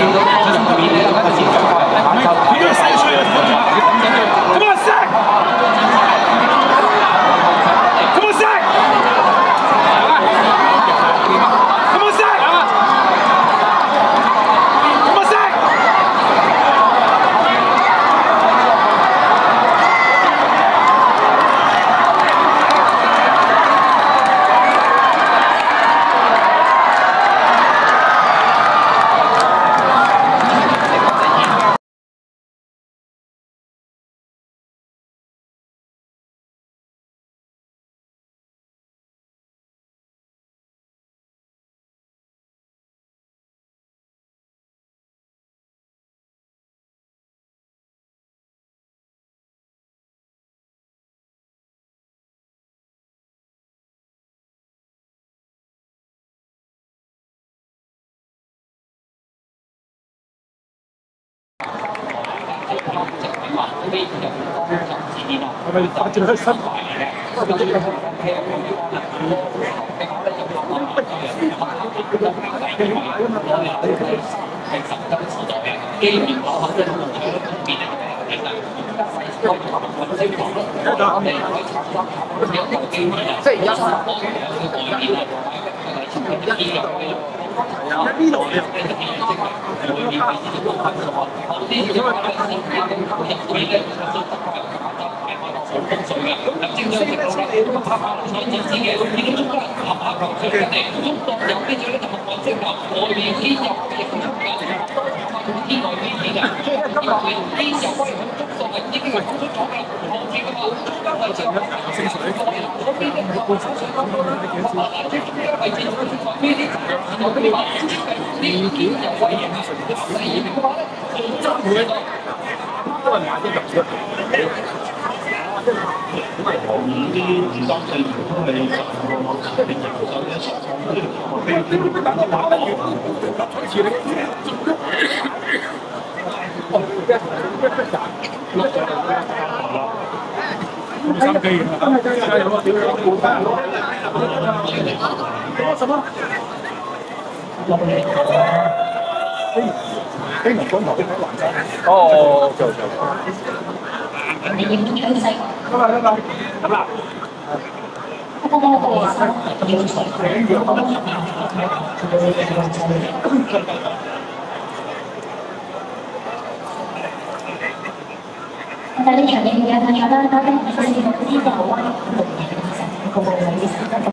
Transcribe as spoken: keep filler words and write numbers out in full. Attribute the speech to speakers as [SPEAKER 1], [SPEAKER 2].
[SPEAKER 1] 係咪發展得失敗嘅？即係而家呢度好風水嘅，咁正常情況咧，咁拍拍所指指嘅，見到中間合下球上緊嚟，中國有跟住咧就學即係外面偏入嘅亦都唔緊，偏外偏偏嘅，所以今日偏入歸響中國係已經係講出咗㗎，後邊嘅話中間位置升水，嗰邊咧就補水咁多啦，嗱即係中間位置呢啲有啲話呢件有威型啊，第二嘅話咧就真會喺度，都係買啲入出。因為我啲二三四年都係十個一年營收一十個，非單單買多，開始咧，哦，六咗啦，三機啊，加油啊！屌，什麼？飛龍光頭喺環州。哦，就就。你影咗細。得啦得啦，咁啦。我我我但係呢場嘢嘅嘢太長啦，多啲唔需要啲就彎，個部位其實個部位其實。